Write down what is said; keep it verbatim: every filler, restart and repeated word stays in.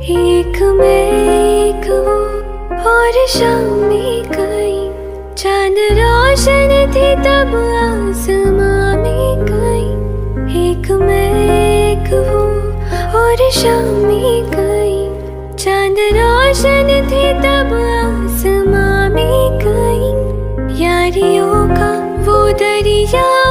एक मैं एक वो और शामें कई, चांद रोशन थी तब आसमां में कई। एक मैं एक वो और शामें कई, चांद रोशन थी तब आसमां में कई। यारियों का वो दरिया